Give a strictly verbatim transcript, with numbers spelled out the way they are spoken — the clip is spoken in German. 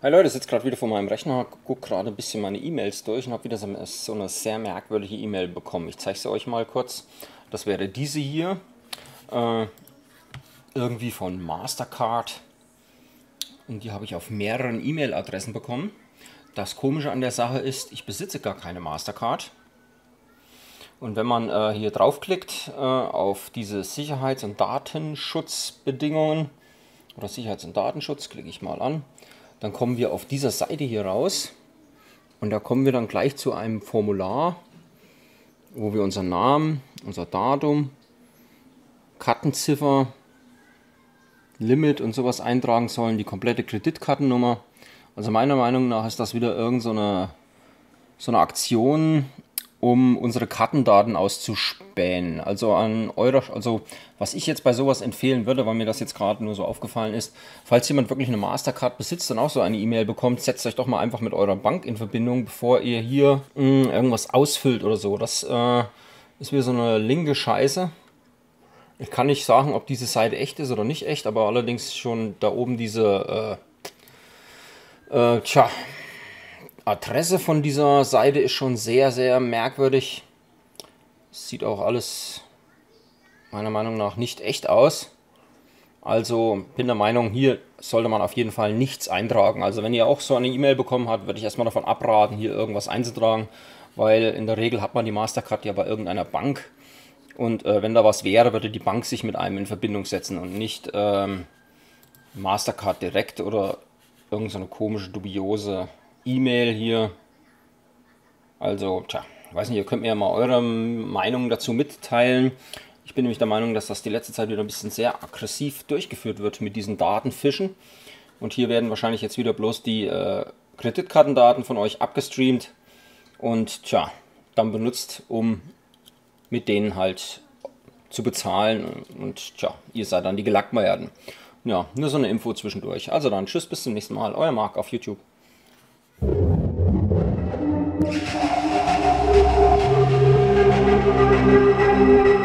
Hi Leute, ich sitze gerade wieder vor meinem Rechner, gucke gerade ein bisschen meine E-Mails durch und habe wieder so eine, so eine sehr merkwürdige E-Mail bekommen. Ich zeige sie euch mal kurz. Das wäre diese hier, äh, irgendwie von Mastercard, und die habe ich auf mehreren E-Mail-Adressen bekommen. Das Komische an der Sache ist, ich besitze gar keine Mastercard. Und wenn man äh, hier draufklickt äh, auf diese Sicherheits- und Datenschutzbedingungen oder Sicherheits- und Datenschutz, klicke ich mal an, dann kommen wir auf dieser Seite hier raus und da kommen wir dann gleich zu einem Formular, wo wir unseren Namen, unser Datum, Kartenziffer, Limit und sowas eintragen sollen, die komplette Kreditkartennummer. Also meiner Meinung nach ist das wieder irgend so eine, so eine Aktion, um unsere Kartendaten auszuspähen. Also an eurer, also was ich jetzt bei sowas empfehlen würde, weil mir das jetzt gerade nur so aufgefallen ist, falls jemand wirklich eine Mastercard besitzt und auch so eine E-Mail bekommt, setzt euch doch mal einfach mit eurer Bank in Verbindung, bevor ihr hier mh, irgendwas ausfüllt oder so. Das äh, ist wieder so eine linke Scheiße. Ich kann nicht sagen, ob diese Seite echt ist oder nicht echt, aber allerdings schon da oben diese äh, äh, tja, Adresse von dieser Seite ist schon sehr, sehr merkwürdig. Sieht auch alles meiner Meinung nach nicht echt aus. Also bin der Meinung, hier sollte man auf jeden Fall nichts eintragen. Also wenn ihr auch so eine E-Mail bekommen habt, würde ich erstmal davon abraten, hier irgendwas einzutragen, weil in der Regel hat man die Mastercard ja bei irgendeiner Bank. Und äh, wenn da was wäre, würde die Bank sich mit einem in Verbindung setzen und nicht ähm, Mastercard direkt oder irgend so eine komische, dubiose E-Mail hier. Also, tja, ich weiß nicht, ihr könnt mir ja mal eure Meinung dazu mitteilen. Ich bin nämlich der Meinung, dass das die letzte Zeit wieder ein bisschen sehr aggressiv durchgeführt wird mit diesen Datenfischen. Und hier werden wahrscheinlich jetzt wieder bloß die äh, Kreditkartendaten von euch abgestreamt und tja, dann benutzt, um mit denen halt zu bezahlen. Und tja, ihr seid dann die Gelackmeierten. Ja, nur so eine Info zwischendurch. Also dann, tschüss, bis zum nächsten Mal. Euer Marc auf YouTube. Thank you.